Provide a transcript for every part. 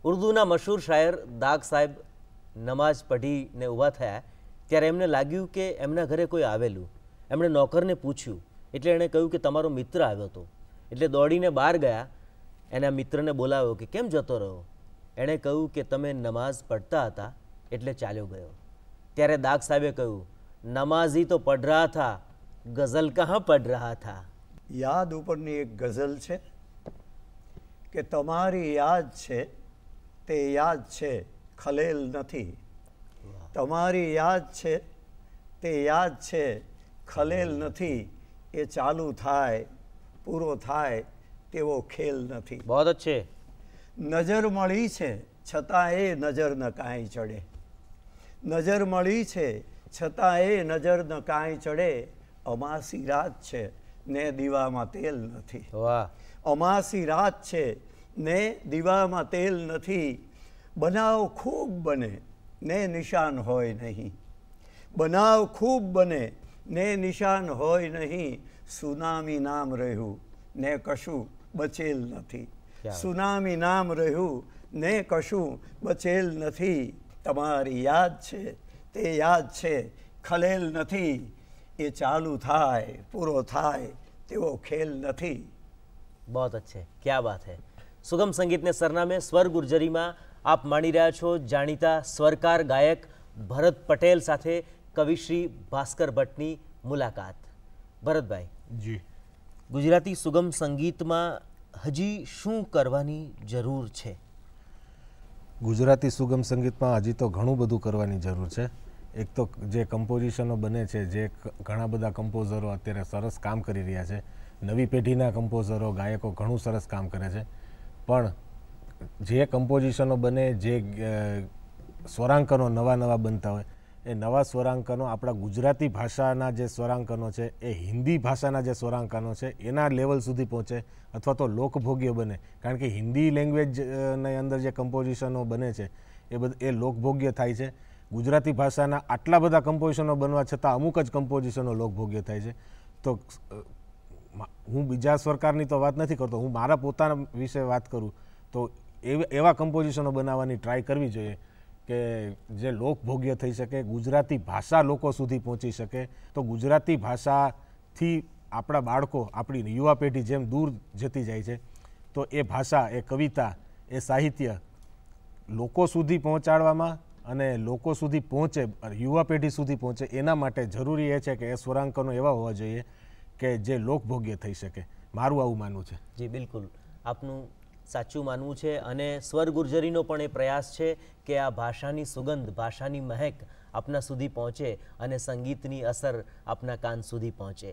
ઉર્દુના મશહૂર શાયર દાગ સાહેબ નમાઝ પઢીને ઊભા થયા ત્યારે એમને લાગ્યું કે એમના ઘરે કોઈ આવેલું. એમણે નોકરને પૂછ્યું એટલે એણે કહ્યું કે તમારો મિત્ર આવ્યો હતો. એટલે દોડીને બહાર ગયા, એના મિત્રને બોલાવ્યો કે કેમ જતો રહ્યો. એણે કહ્યું કે તમે નમાઝ પઢતા હતા એટલે ચાલ્યો ગયો. ત્યારે દાગ સાહેબે કહ્યું, નમાઝી તો પઢ રહા થા, ગઝલ કહાં પઢ રહા થા. યાદ ઉપરની એક ગઝલ છે કે તમારી યાદ છે તે યાદ છે, ખલેલ નથી. તમારી યાદ છે તે યાદ છે, ખલેલ નથી. એ ચાલુ થાય પૂરો થાય તેવો ખેલ નથી. બહુ અચ્છે. નજર મળી છે છતાં એ નજર ન કાંઈ ચડે. નજર મળી છે છતાં એ નજર ન કાંઈ ચડે. અમાસી રાત છે ને દીવામાં તેલ નથી. વાહ. અમાસી રાત છે ને દીવામાં તેલ નથી. બનાવ ખૂબ બને ને નિશાન હોય નહીં. બનાવ ખૂબ બને ને નિશાન હોય નહીં. સુનામી નામ રહ્યું ને કશું બચેલ નથી. સુનામી નામ રહ્યું ને કશું બચેલ નથી. તમારી યાદ છે તે યાદ છે, ખલેલ નથી. એ ચાલુ થાય પૂરો થાય તેવો ખેલ નથી. बहुत अच्छे, क्या बात है. सुगम संगीत ने सरनामे स्वर गुर्जरीમાં આપ માણી રહ્યા છો જાણીતા સ્વરકાર ગાયક ભરત પટેલ સાથે કવિશ્રી ભાસ્કર ભટ્ટની મુલાકાત. ભરતભાઈ જી, ગુજરાતી સુગમ સંગીતમાં હજી શું કરવાની જરૂર છે? ગુજરાતી સુગમ સંગીતમાં હજી તો ઘણું બધું કરવાની જરૂર છે. એક તો જે કમ્પોઝિશનો બને છે, જે ઘણા બધા કમ્પોઝરો અત્યારે સરસ કામ કરી રહ્યા છે. નવી પેઢીના કમ્પોઝરો ગાયકો ઘણું સરસ કામ કરે છે, પણ જે કમ્પોઝિશનો બને, જે સ્વરાંકનો નવા બનતા હોય, એ નવા સ્વરાંકનો આપણા ગુજરાતી ભાષાના જે સ્વરાંકનો છે એ હિન્દી ભાષાના જે સ્વરાંકનો છે એના લેવલ સુધી પહોંચે અથવા તો લોકભોગ્ય બને. કારણ કે હિન્દી લેંગ્વેજની અંદર જે કમ્પોઝિશનો બને છે એ લોકભોગ્ય થાય છે. ગુજરાતી ભાષાના આટલા બધા કમ્પોઝિશનો બનવા છતાં અમુક જ કમ્પોઝિશનો લોકભોગ્ય થાય છે. તો હું બીજા સ્વરકારની તો વાત નથી કરતો, હું મારા પોતાના વિશે વાત કરું તો એવા કમ્પોઝિશનો બનાવવાની ટ્રાય કરવી જોઈએ કે જે લોકભોગ્ય થઈ શકે, ગુજરાતી ભાષા લોકો સુધી પહોંચી શકે. તો ગુજરાતી ભાષાથી આપણા બાળકો, આપણી યુવા પેઢી જેમ દૂર જતી જાય છે, તો એ ભાષા, એ કવિતા, એ સાહિત્ય લોકો સુધી પહોંચાડવામાં અને લોકો સુધી પહોંચે, યુવા પેઢી સુધી પહોંચે, એના માટે જરૂરી એ છે કે એ સ્વરાંકનો એવા હોવા જોઈએ કે જે લોકભોગ્ય થઈ શકે. મારું આવું માનવું છે. જી બિલકુલ, આપનું સાચું માનવું છે. અને સ્વર ગુર્જરીનો પણ એ પ્રયાસ છે કે આ ભાષાની સુગંધ, ભાષાની મહેક આપના સુધી પહોંચે અને સંગીતની અસર આપના કાન સુધી પહોંચે.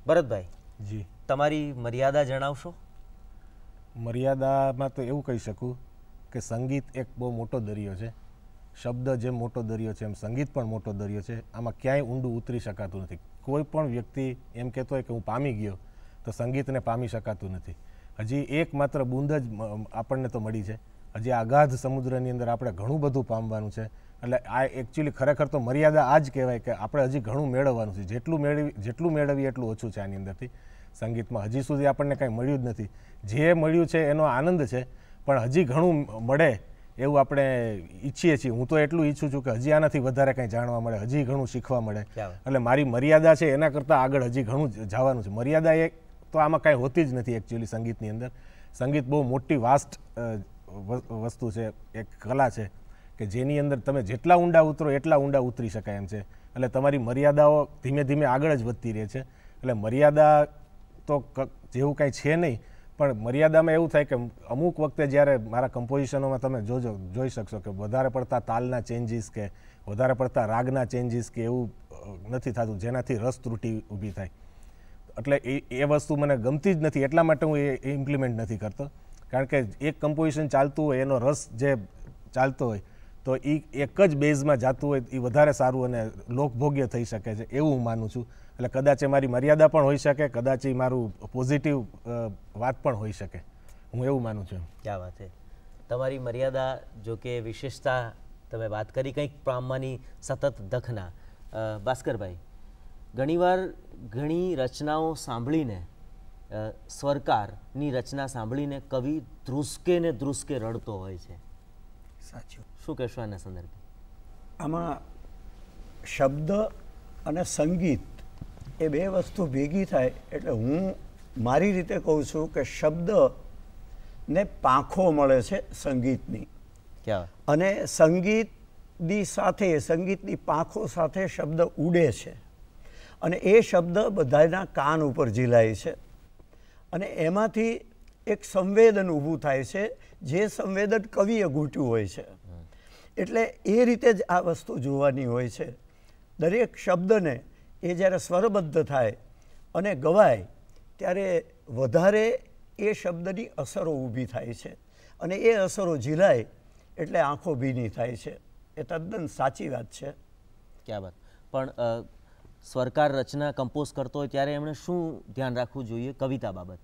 ભરતભાઈ, જી, તમારી મર્યાદા જણાવશો? મર્યાદામાં તો એવું કહી શકું કે સંગીત એક બહુ મોટો દરિયો છે. શબ્દ જેમ મોટો દરિયો છે એમ સંગીત પણ મોટો દરિયો છે. આમાં ક્યાંય ઊંડું ઉતરી શકાતું નથી. કોઈ પણ વ્યક્તિ એમ કહેતો હોય કે હું પામી ગયો, તો સંગીતને પામી શકાતું નથી. હજી એકમાત્ર બૂંદ જ આપણને તો મળી છે. હજી આ અગાધ સમુદ્રની અંદર આપણે ઘણું બધું પામવાનું છે. એટલે આ એકચ્યુઅલી ખરેખર તો મર્યાદા આ જ કહેવાય કે આપણે હજી ઘણું મેળવવાનું છે. જેટલું મેળવીએ એટલું ઓછું છે આની અંદરથી. સંગીતમાં હજી સુધી આપણને કાંઈ મળ્યું જ નથી. જે મળ્યું છે એનો આનંદ છે, પણ હજી ઘણું મળે એવું આપણે ઈચ્છીએ છીએ. હું તો એટલું ઈચ્છું છું કે હજી આનાથી વધારે કંઈ જાણવા મળે, હજી ઘણું શીખવા મળે. એટલે મારી મર્યાદા છે એના કરતાં આગળ હજી ઘણું જવાનું છે. મર્યાદા એ તો આમાં કાંઈ હોતી જ નથી એકચ્યુઅલી સંગીતની અંદર. સંગીત બહુ મોટી વાસ્ટ વસ્તુ છે, એક કલા છે કે જેની અંદર તમે જેટલા ઊંડા ઉતરો એટલા ઊંડા ઉતરી શકાય એમ છે. એટલે તમારી મર્યાદાઓ ધીમે ધીમે આગળ જ વધતી રહે છે. એટલે મર્યાદા તો જેવું કાંઈ છે નહીં, પણ મર્યાદામાં એવું થાય કે અમુક વખતે જ્યારે મારા કમ્પોઝિશનોમાં તમે જોઈ શકશો કે વધારે પડતા તાલના ચેન્જીસ કે વધારે પડતા રાગના ચેન્જીસ કે એવું નથી થતું જેનાથી રસ ત્રુટિ ઊભી થાય. એટલે એ વસ્તુ મને ગમતી જ નથી. એટલા માટે હું એ ઇમ્પ્લિમેન્ટ નથી કરતો. કારણ કે એક કમ્પોઝિશન ચાલતું હોય, એનો રસ જે ચાલતો હોય, તો એ એક જ બેઝમાં જતું હોય એ વધારે સારું અને લોકભોગ્ય થઈ શકે છે એવું હું માનું છું. એટલે કદાચ એ મારી મર્યાદા પણ હોઈ શકે, કદાચ એ મારું પોઝિટિવ વાત પણ હોઈ શકે. હું એવું માનું છું. ક્યાં વાત છે. તમારી મર્યાદા, જો કે વિશેષતા તમે વાત કરી કંઈક પામવાની સતત દખના. ભાસ્કરભાઈ, ઘણીવાર ઘણી રચનાઓ સાંભળીને, સ્વરકારની રચના સાંભળીને કવિ ધ્રુસકે ને ધ્રુસકે રડતો હોય છે. સાચું. શું કહેશો આના સંદર્ભે? આમાં શબ્દ અને સંગીત એ બે વસ્તુ ભેગી થાય એટલે હું મારી રીતે કહું છું કે શબ્દને પાંખો મળે છે સંગીતની, અને સંગીતની સાથે, સંગીતની પાંખો સાથે શબ્દ ઉડે છે, અને એ શબ્દ બધાના કાન ઉપર ઝીલાય છે, અને એમાંથી એક સંવેદન ઊભું થાય છે, જે સંવેદન કવિએ ગૂંટ્યું હોય છે. એટલે એ રીતે જ આ વસ્તુ જોવાની હોય છે. દરેક શબ્દને એ જ્યારે સ્વરબદ્ધ થાય અને ગવાય ત્યારે વધારે એ શબ્દની અસરો ઊભી થાય છે, અને એ અસરો ઝીલાય એટલે આંખો ભીની થાય છે. એ તદ્દન સાચી વાત છે. ક્યાં વાત. પણ સ્વરકાર રચના કમ્પોઝ કરતો હોય ત્યારે એમણે શું ધ્યાન રાખવું જોઈએ કવિતા બાબત?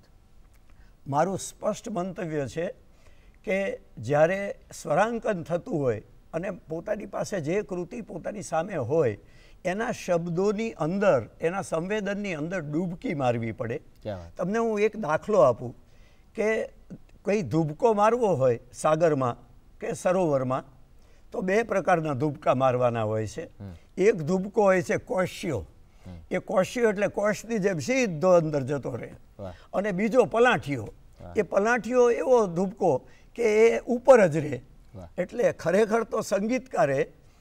મારું સ્પષ્ટ મંતવ્ય છે કે જ્યારે સ્વરાંકન થતું હોય અને પોતાની પાસે જે કૃતિ પોતાની સામે હોય એના શબ્દોની અંદર, એના સંવેદનની અંદર ડૂબકી મારવી પડે. તમને હું એક દાખલો આપું કે કોઈ ધૂબકો મારવો હોય સાગરમાં કે સરોવરમાં, તો બે પ્રકારના ધૂબકા મારવાના હોય છે. એક ધૂબકો હોય છે કોશ્યો. એ કોશ્યો એટલે કોષની જેમ સીધો અંદર જતો રહે. અને બીજો પલાઠિયો. એ પલાઠિયો એવો ધૂબકો કે એ ઉપર જ રહે. એટલે ખરેખર તો સંગીતકારે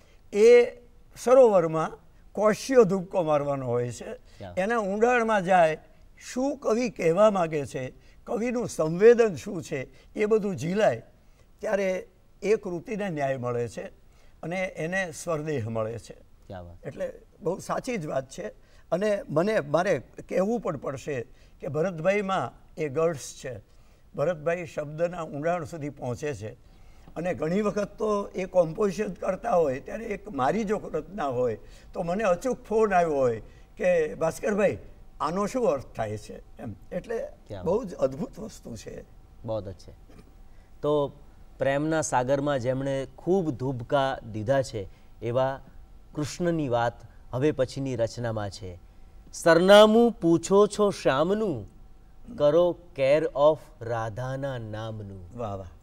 એ સરોવરમાં કોશ્યો ધૂબકો મારવાનો હોય છે. એના ઊંડાણમાં જાય, શું કવિ કહેવા માગે છે, કવિનું સંવેદન શું છે, એ બધું ઝીલાય ત્યારે એ કૃતિને ન્યાય મળે છે અને એને સ્વરદેહ મળે છે. એટલે બહુ સાચી જ વાત છે. અને મારે કહેવું પણ પડશે કે ભરતભાઈમાં એ ગટ્સ છે. ભરતભાઈ શબ્દના ઊંડાણ સુધી પહોંચે છે, અને ઘણી વખત તો એ કોમ્પોઝિશન કરતા હોય ત્યારે એક મારી જો રચના હોય તો મને અચૂક ફોન આવ્યો હોય કે ભાસ્કરભાઈ આનો શું અર્થ થાય છે એમ. એટલે બહુ જ અદ્ભુત વસ્તુ છે. બહુ જ છે. તો પ્રેમના સાગરમાં જેમણે ખૂબ ધૂબકા દીધા છે એવા કૃષ્ણની વાત હવે પછીની રચનામાં છે. સરનામું પૂછો છો શ્યામનું, કરો કેર ઓફ રાધાના નામનું. વાહ વાહ.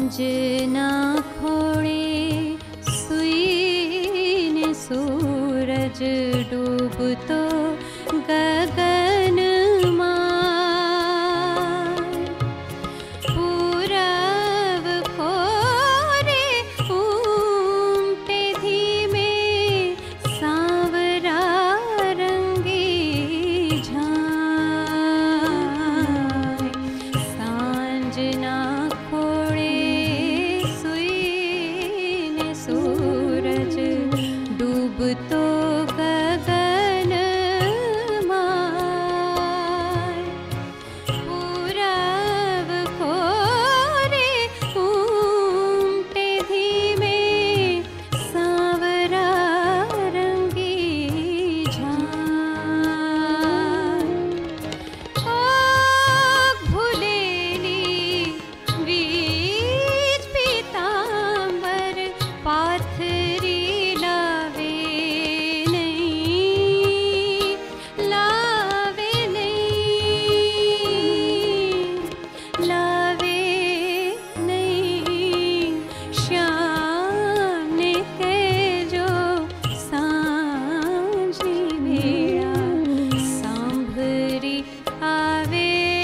સાંજના ખોળે સૂઈને સૂરજ ડૂબતો ગગનમાં પૂરબ ખોરે ઉમટે ધીમે સાવરા રંગી જાય સાંજના ખોળે સૂઈને સૂરજ ડૂબતો ગગનમાં પૂરબ ખોરે ઉમટે ધીમે સાવરા રંગી જાય ભૂલેલી વીજ પીતાંબર પાથરી લાવે નહીં લાવે નહીં લાવે નહીં શ્યામને કહેજો સાંજની વેળા સાંભળી આવે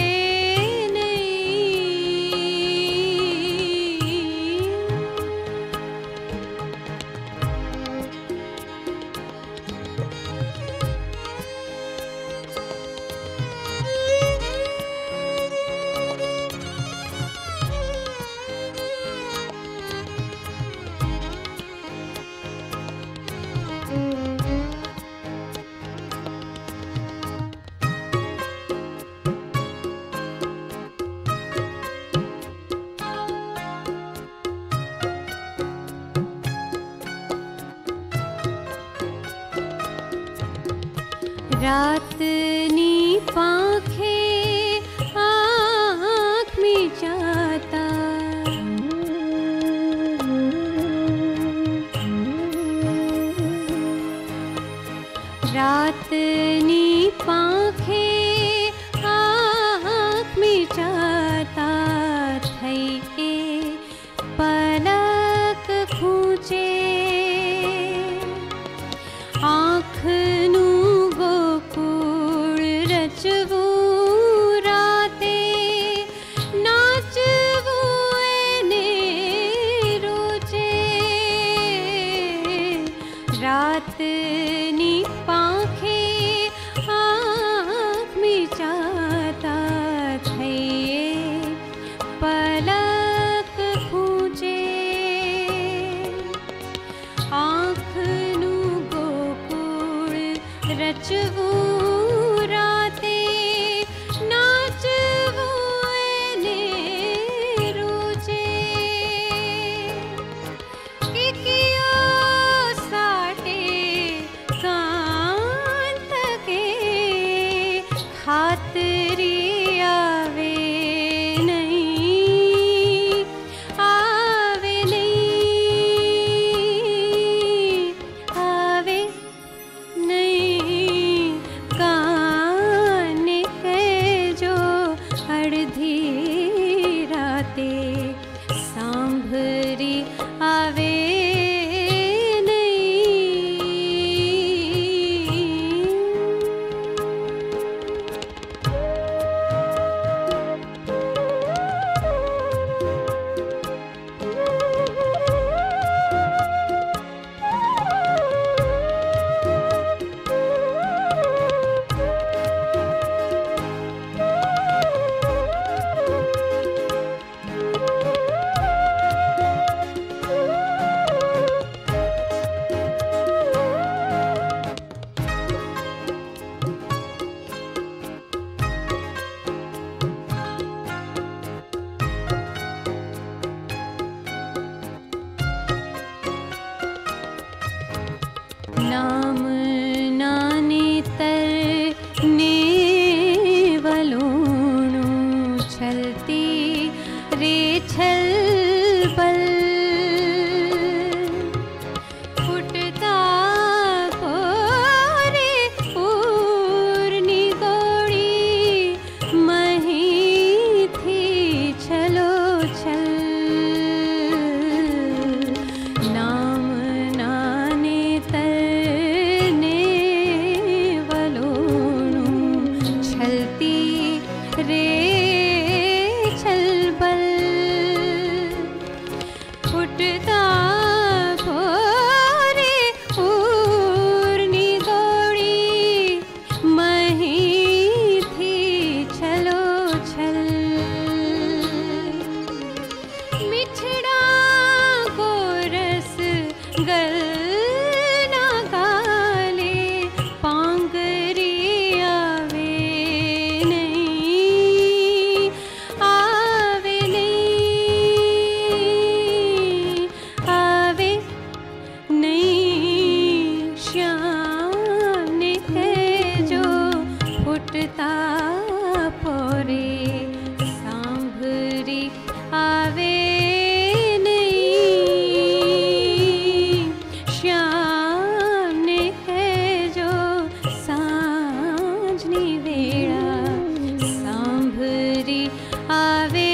રાતની પાંખે આંખ મીચાતા રાતની પાંખે આંખ મીચાતા થઈ એ પલક ખૂંચે આંખનું ગોકુળ રચવું રાતે નાચવું એને રોજે રાતની પાંખે આંખ મીચાતા થઈએ પલક ખૂંચે આંખનું ગોકુળ રચવું રાતે નાચવું એને રોજે કિકિયો સાટે કાંત કે ખાતરી આવે નહીં આવે નહીં આવે નહીં કાને કહેજો અડધી રાતે સાંભળી આવે નામ નાને તર ને વલોણું છલતી રે છલબલ ફૂટતા કોરે પૂરની ગોળી મહીથી છલો છલ आवे